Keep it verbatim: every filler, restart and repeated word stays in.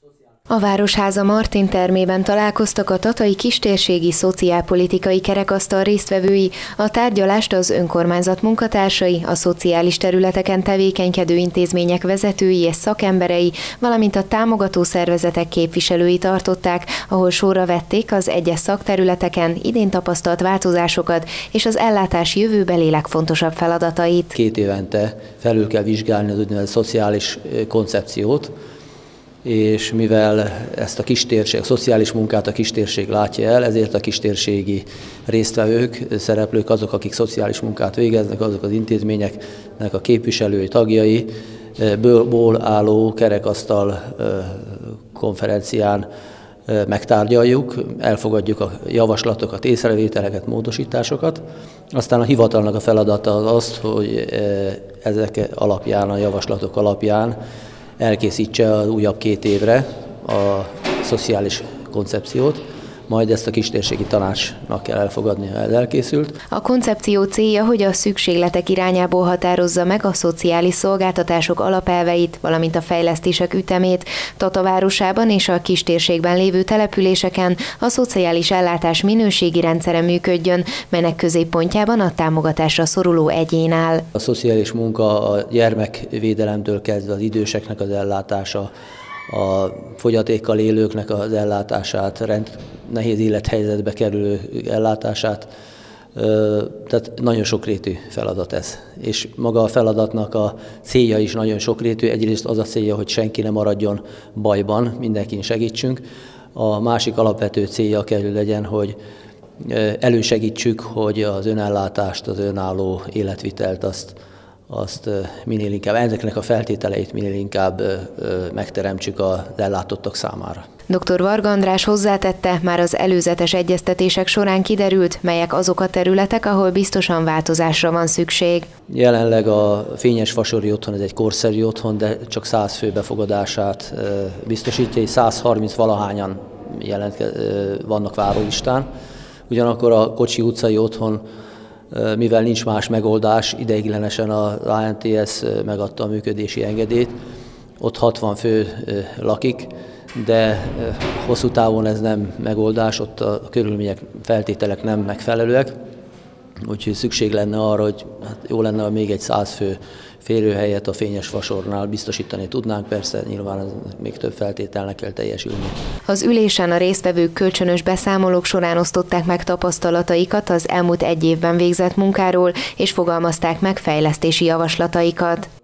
A Városháza Martin termében találkoztak a tatai kistérségi szociálpolitikai kerekasztal résztvevői, a tárgyalást az önkormányzat munkatársai, a szociális területeken tevékenykedő intézmények vezetői és szakemberei, valamint a támogató szervezetek képviselői tartották, ahol sorra vették az egyes szakterületeken idén tapasztalt változásokat és az ellátás jövőbeli legfontosabb feladatait. Két évente felül kell vizsgálni az úgynevezett szociális koncepciót, és mivel ezt a kistérség, a szociális munkát a kistérség látja el, ezért a kistérségi résztvevők, szereplők azok, akik szociális munkát végeznek, azok az intézményeknek a képviselői, tagjai, ból álló kerekasztal konferencián megtárgyaljuk, elfogadjuk a javaslatokat, észrevételeket, módosításokat. Aztán a hivatalnak a feladata az az, hogy ezek alapján, a javaslatok alapján elkészítse az újabb két évre a szociális koncepciót, majd ezt a kistérségi tanácsnak kell elfogadni, ha ez elkészült. A koncepció célja, hogy a szükségletek irányából határozza meg a szociális szolgáltatások alapelveit, valamint a fejlesztések ütemét. Tata városában és a kistérségben lévő településeken a szociális ellátás minőségi rendszere működjön, melynek középpontjában a támogatásra szoruló egyén áll. A szociális munka a gyermekvédelemtől kezdve az időseknek az ellátása, a fogyatékkal élőknek az ellátását, rend, nehéz élethelyzetbe kerülő ellátását, tehát nagyon sokrétű feladat ez. És maga a feladatnak a célja is nagyon sokrétű. Egyrészt az a célja, hogy senki ne maradjon bajban, mindenkin segítsünk. A másik alapvető célja kell, hogy legyen, hogy elősegítsük, hogy az önellátást, az önálló életvitelt azt azt minél inkább, ezeknek a feltételeit minél inkább megteremtsük az ellátottak számára. doktor Varga András hozzátette, már az előzetes egyeztetések során kiderült, melyek azok a területek, ahol biztosan változásra van szükség. Jelenleg a Fényes-Fasori Otthon, ez egy korszerű otthon, de csak száz fő befogadását biztosítja, és száz harminc valahányan jelentke, vannak várólistán. Ugyanakkor a Kocsi utcai otthon, mivel nincs más megoldás, ideiglenesen az á en té es megadta a működési engedélyt, ott hatvan fő lakik, de hosszú távon ez nem megoldás, ott a körülmények, feltételek nem megfelelőek, úgyhogy szükség lenne arra, hogy hát jó lenne, ha még egy száz fő férőhelyet a Fényes-Fasornál biztosítani tudnánk, persze nyilván még több feltételnek kell teljesülni. Az ülésen a résztvevők kölcsönös beszámolók során osztották meg tapasztalataikat az elmúlt egy évben végzett munkáról, és fogalmazták meg fejlesztési javaslataikat.